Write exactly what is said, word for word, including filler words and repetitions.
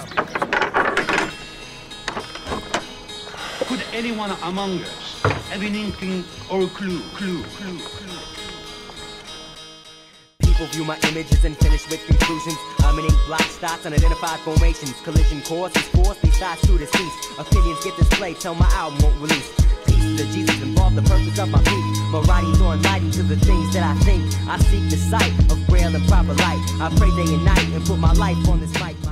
Could anyone among us have an inkling or a clue, clue, clue, clue? People view my images and finish with conclusions. I'm an ink block, stops, unidentified formations. Collision course is force, these shots to deceased. Opinions get displayed till my album won't release. Pieces of Jesus involve the purpose of my peak. My writings on lighting to the things that I think. I seek the sight of braille and proper light. I pray day and night and put my life on this mic.